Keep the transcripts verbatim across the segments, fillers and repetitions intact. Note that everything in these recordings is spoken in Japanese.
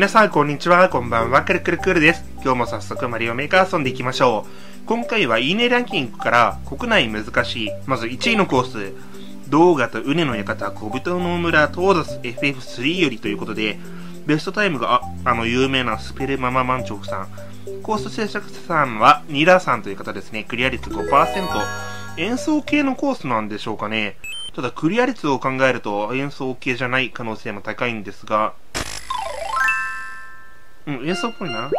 皆さんこんにちは、こんばんは、くるくるくるです。今日も早速マリオメーカー遊んでいきましょう。今回はいいねランキングから国内難しい、まずいちいのコース、動画とウネの館、小人の村、トーザス エフエフスリー よりということで、ベストタイムが、あ、あの有名なスペルマママンチョフさん。コース制作者さんはニラさんという方ですね。クリア率 ごパーセント。演奏系のコースなんでしょうかね。ただクリア率を考えると演奏系じゃない可能性も高いんですが、うん、演奏っぽいな。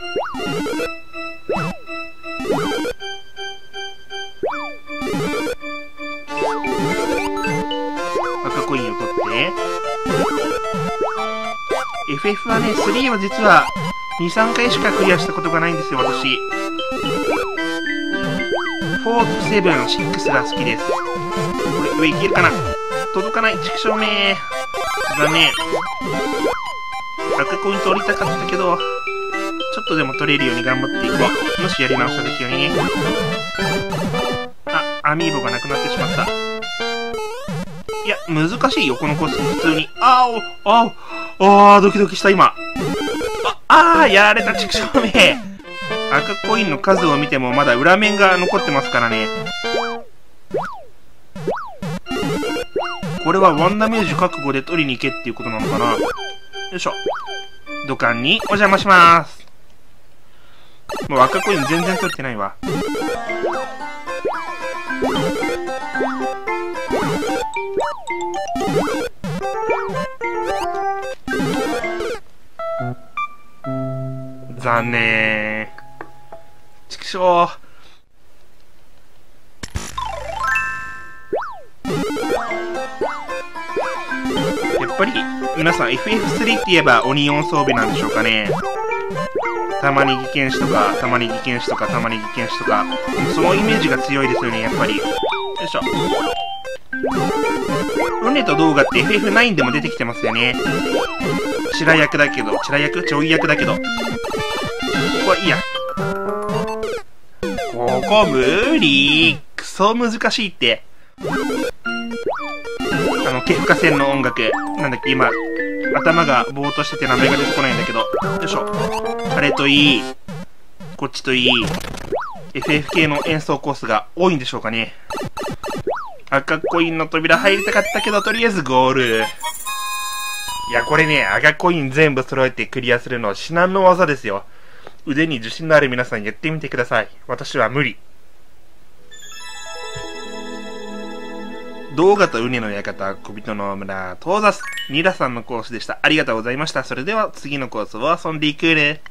赤コインを取って、エフエフ はね、スリーは実はに、さんかいしかクリアしたことがないんですよ、私。よん、なな、ろくが好きです。これ、上いけるかな？届かない。畜生めー。残念。赤コイン取りたかったけど、ちょっとでも取れるように頑張っていこう。もしやり直した時はね。あ、アミーボがなくなってしまった。いや、難しいよ、このコース、普通に。あーお、あー、あー、ドキドキした、今。あ、あー、やられた、畜生め。赤コインの数を見てもまだ裏面が残ってますからね。これはワンダメージ覚悟で取りに行けっていうことなのかな。よいしょ。土管にお邪魔します。もう赤コイン全然取れてないわ。残念。畜生。やっぱり皆さん エフエフスリー って言えばオニオン装備なんでしょうかね。玉ねぎ剣士とか玉ねぎ剣士とか玉ねぎ剣士とか、そのイメージが強いですよね、やっぱり。よいしょ。ウネと動画って エフエフナイン でも出てきてますよね。チラ役だけど、チラ役ちょい役だけど。ここはいいや。ここ無理。クソ難しいって。あの、ケフカ戦の音楽。なんだっけ、今、頭がぼーっとしてて名前が出てこないんだけど。よいしょ。あれといい。こっちといい。エフエフ 系の演奏コースが多いんでしょうかね。赤コインの扉入りたかったけど、とりあえずゴール。いや、これね、赤コイン全部揃えてクリアするのは至難の技ですよ。腕に自信のある皆さんやってみてください。私は無理。動画とウネの館、小人の村、トーザス、ニラさんのコースでした。ありがとうございました。それでは次のコースを遊んでいくね。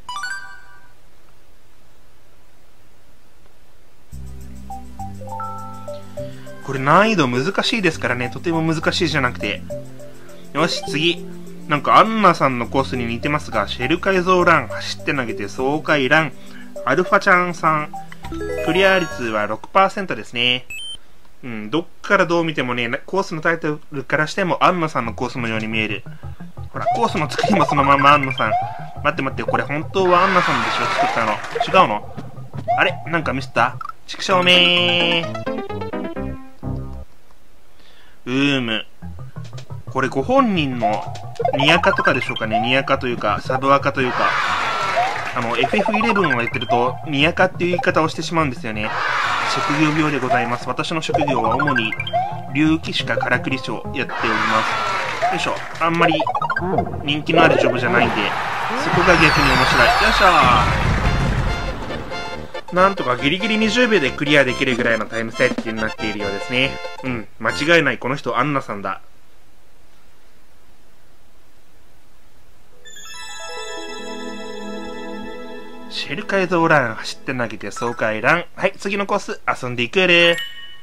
これ難易度難しいですからね。とても難しいじゃなくて。よし、次。なんかアンナさんのコースに似てますが、シェル改造ラン、走って投げて爽快ラン、アルファちゃんさん、クリア率は ろくパーセント ですね。うん、どっからどう見てもね、コースのタイトルからしてもアンナさんのコースのように見える。ほら、コースの作りもそのままアンナさん。待って待って、これ本当はアンナさんでしょ、作ったの。違うの？あれ？なんかミスった？畜生めー。うーむ。これご本人のニアカとかでしょうかね。ニアカというか、サブアカというか。あの、エフエフイレブン をやってると、ニアカっていう言い方をしてしまうんですよね。職業病でございます。私の職業は主に、竜騎士かからくり師をやっております。よいしょ。あんまり人気のあるジョブじゃないんで、そこが逆に面白い。よいしょー。なんとかギリギリにじゅうびょうでクリアできるぐらいのタイム設定になっているようですね。うん。間違いない。この人、アンナさんだ。シェル改造ラン、走って投げて爽快ラン。はい、次のコース、遊んでいくれ。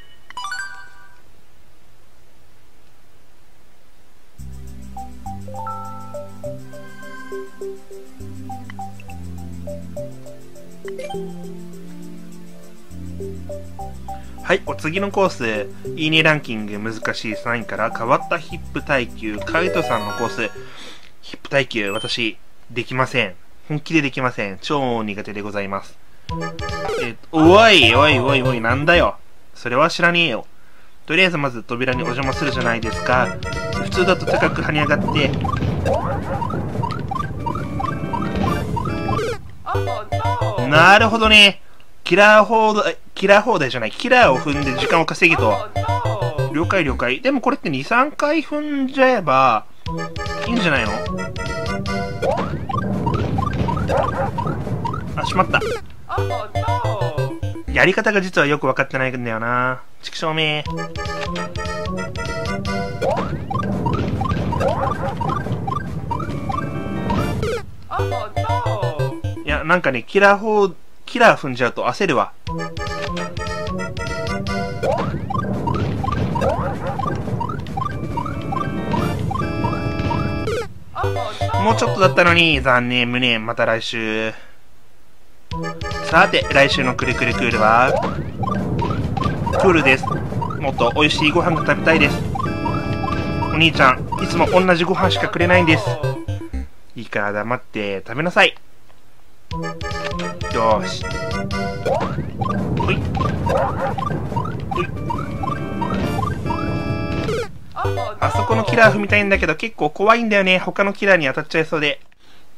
はい、お次のコース、いいねランキング難しいさんいから変わったヒップ耐久、カイトさんのコース、ヒップ耐久、私、できません。本気でできません。超苦手でございます。えっと、おいおいおいおい、なんだよ。それは知らねえよ。とりあえずまず扉にお邪魔するじゃないですか。普通だと高く跳ね上がって、 なるほどね。キラー放題、キラー放題じゃない、キラーを踏んで時間を稼ぎと。了解了解。でもこれってに、さんかい踏んじゃえば、いいんじゃないの？あ、しまった。やり方が実はよく分かってないんだよな。畜生め。いや、なんかね、キラー砲、キラー踏んじゃうと焦るわ。もうちょっとだったのに、残念、無念、また来週。さて、来週のくるくるクールは、クールです。もっと美味しいご飯が食べたいです。お兄ちゃん、いつも同じご飯しかくれないんです。いいから黙って食べなさい。よーし。ほい。ほい。あそこのキラー踏みたいんだけど結構怖いんだよね。他のキラーに当たっちゃいそうで。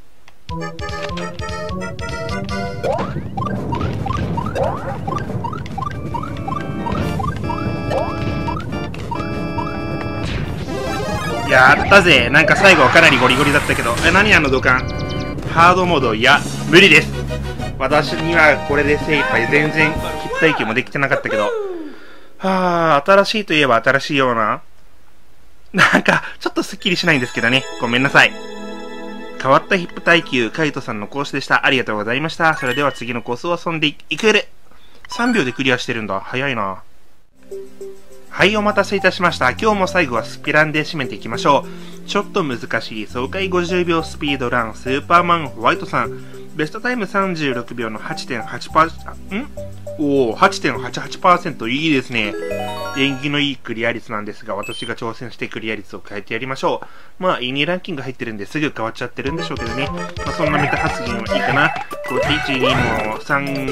やったぜ。なんか最後はかなりゴリゴリだったけど。え、何あの土管。ハードモード、いや、無理です。私にはこれで精一杯。全然、筆体系もできてなかったけど。はぁ、新しいといえば新しいような。なんか、ちょっとスッキリしないんですけどね。ごめんなさい。変わったヒップ耐久、カイトさんのコースでした。ありがとうございました。それでは次のコースを遊んでいくれ。さんびょうでクリアしてるんだ。早いな。はい、お待たせいたしました。今日も最後はスピランで締めていきましょう。ちょっと難しい爽快ごじゅうびょうスピードラン、スーパーマンホワイトさん。ベストタイムさんじゅうろくびょうの はちてんはちパーセント、んおー、はちてんはちはちパーセント いいですね。縁起のいいクリア率なんですが、私が挑戦してクリア率を変えてやりましょう。まあ、いいねランキング入ってるんですぐ変わっちゃってるんでしょうけどね。まあ、そんなメタ発言はいいかな。こっちいち、にのさん、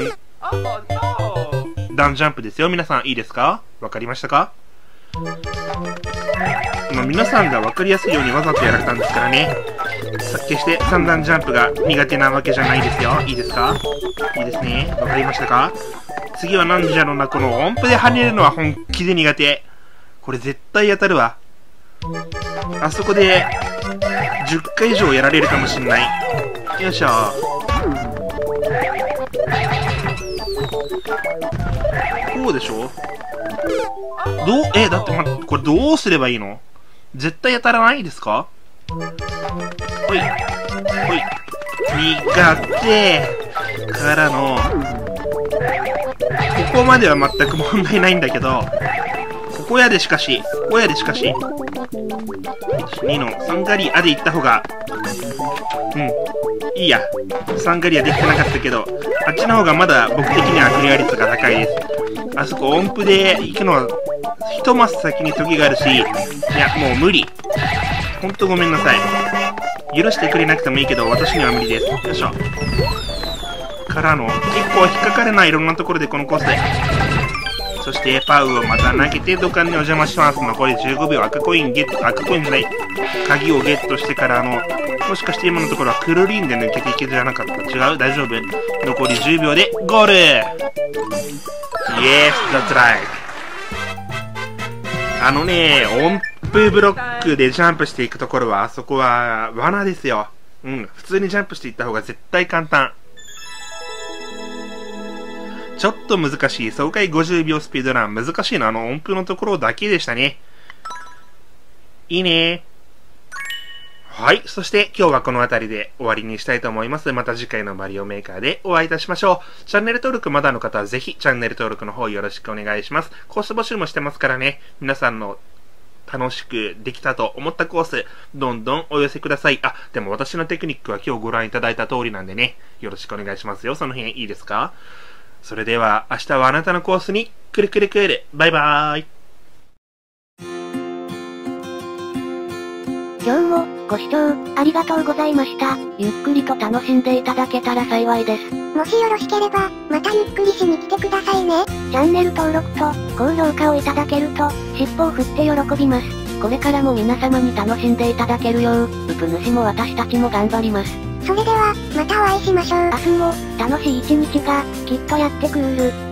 段ジャンプですよ。皆さんいいですか？わかりましたか？まあ、皆さんが分かりやすいようにわざとやられたんですからね。決してさん段ジャンプが苦手なわけじゃないですよ。いいですか？いいですね。わかりましたか？次は何じゃろうな。この音符で跳ねるのは本気で苦手。これ絶対当たるわ。あそこでじゅっかい以上やられるかもしんない。よいしょ。こうでしょ？どう、え、だってま、これどうすればいいの？絶対当たらないですか？ほい。ほい。苦手からの、ここまでは全く問題ないんだけど、ここやでしかし、ここやでしかし、にのさんガリアで行った方が、うん、いいや。さんガリアできてなかったけど、あっちの方がまだ僕的にはクリア率が高いです。あそこ音符で行くのは、一マス先に時があるし、いや、もう無理。ほんとごめんなさい。許してくれなくてもいいけど、私には無理です。よいしょ。からの、結構引っかかれないいろんなところでこのコースで。そして、パウをまた投げて、土管にお邪魔します。残りじゅうごびょう、赤コインゲット、赤コインじゃない。鍵をゲットしてから、あの、もしかして今のところはクルリンで抜けていけじゃなかった。違う？大丈夫？残りじゅうびょうでゴール！ Yes, that's right. あのね、音符ブロックでジャンプしていくところは、あそこは罠ですよ。うん、普通にジャンプしていった方が絶対簡単。ちょっと難しい。爽快ごじゅうびょうスピードラン。難しいのはあの音符のところだけでしたね。いいね。はい。そして今日はこの辺りで終わりにしたいと思います。また次回のマリオメーカーでお会いいたしましょう。チャンネル登録まだの方はぜひチャンネル登録の方よろしくお願いします。コース募集もしてますからね。皆さんの楽しくできたと思ったコース、どんどんお寄せください。あ、でも私のテクニックは今日ご覧いただいた通りなんでね。よろしくお願いしますよ。その辺いいですか？それでは明日はあなたのコースにくるくるくる。バイバーイ。 今日もご視聴ありがとうございました。ゆっくりと楽しんでいただけたら幸いです。 もしよろしければ、またゆっくりしに来てくださいね。 チャンネル登録と高評価をいただけると、尻尾を振って喜びます。これからも皆様に楽しんでいただけるよう、ウプ主も私たちも頑張ります。 それでは、またお会いしましょう。 明日も、楽しい一日が、きっとやってくる。